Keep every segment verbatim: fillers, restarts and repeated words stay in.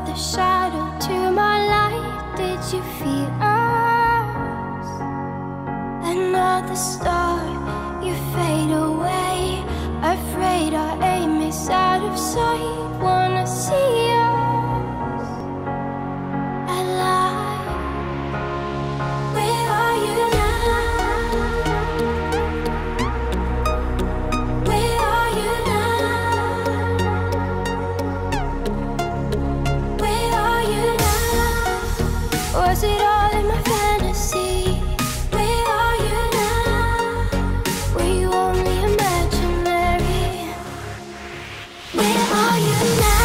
the shadow to my light. Did you feel us? Another star, you fade away. Afraid our aim is out of sight. Wanna see us alive. Where are you now? Where are you now? Where are you now? Was it all in my fantasy? Where are you now? Were you only imaginary? Where are you now?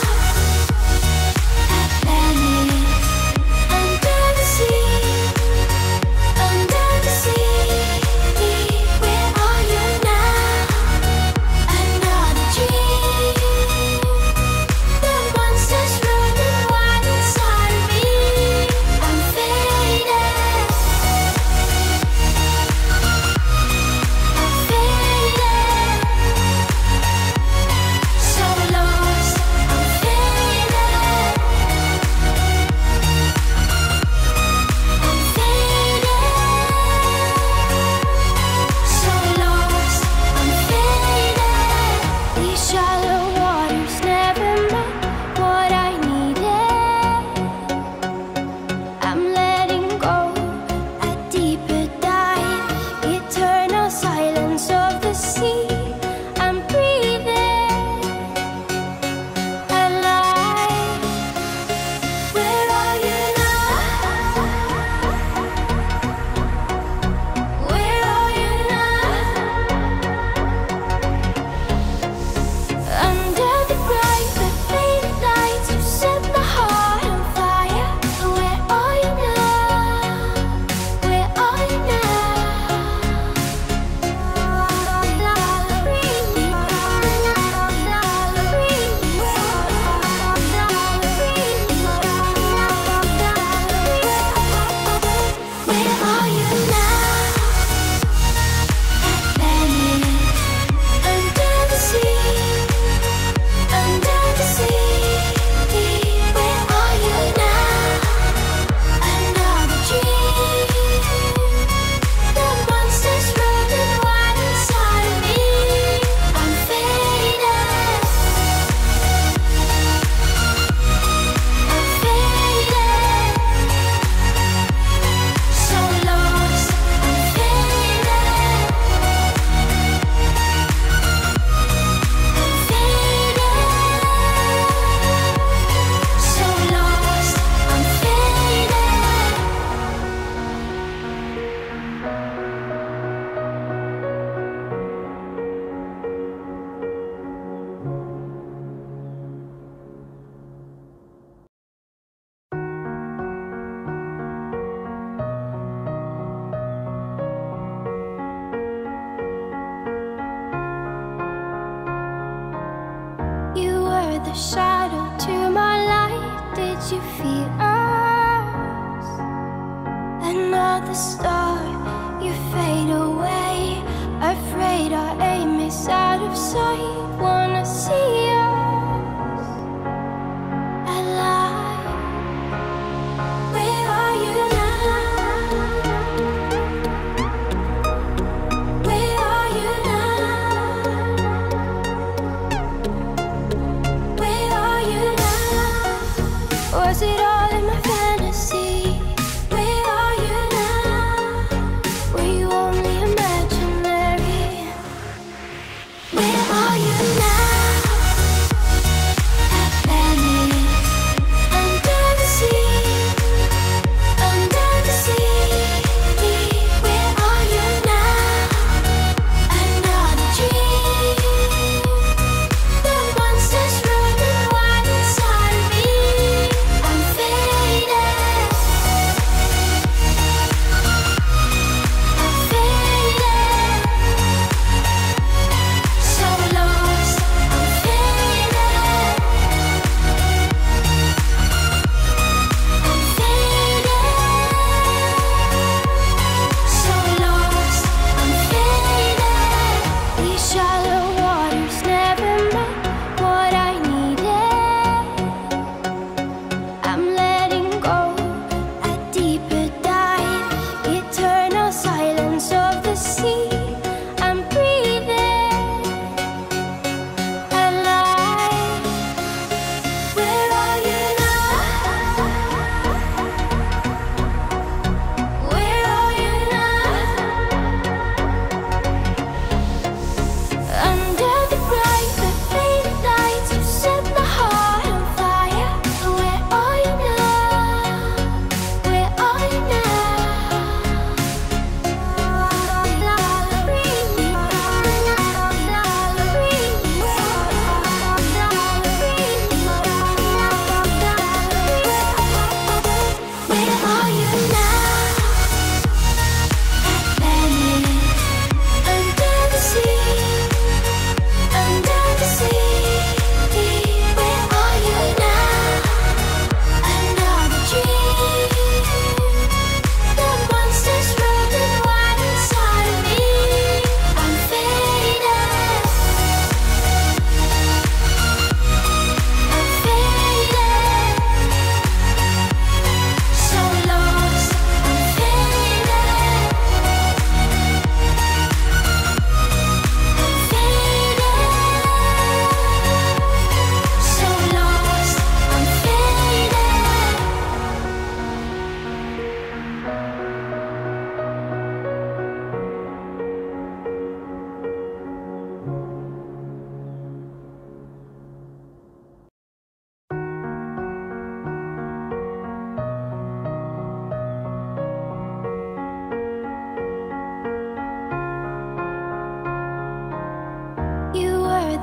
The shadow to my light. Did you feel us? Another star, you fade away. Afraid our aim is out of sight. Wanna see us alive. Where are you now? Where are you now? Was it all in my fantasy? Where are you now? Were you only imaginary? Where are you now?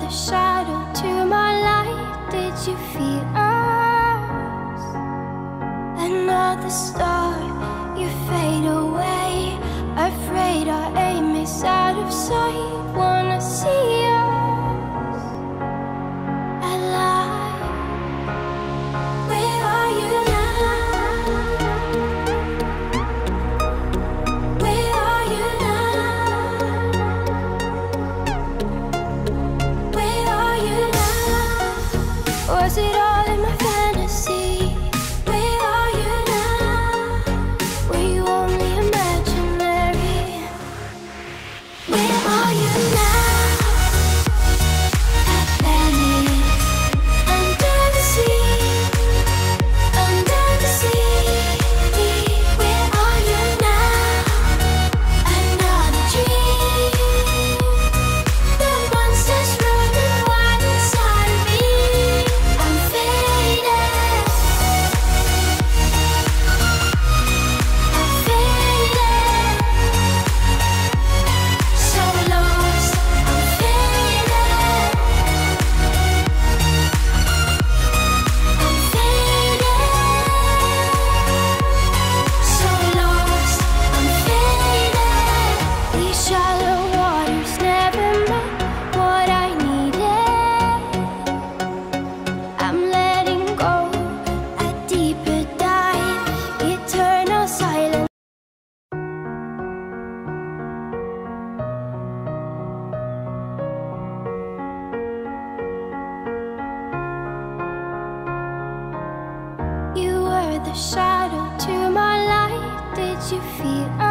the shadow to my light. Did you feel us? Another star, you fade away. Afraid our aim is out of sight. Wanna see us alive. Where are you now? Where are you now? Where are you now? Was it all in my fantasy? Where are you now? Were you only imaginary? Where are you now? Atlantis, under the sea, under the sea. Where are you now? Another dream. The monsters running wild inside of me. I'm faded. I'm faded. So lost. I'm faded. I'm faded. So lost. I'm faded. These shallow waters never met what I needed. I'm letting go a deeper dive. Eternal silence. You were the shadow to my light. Did you feel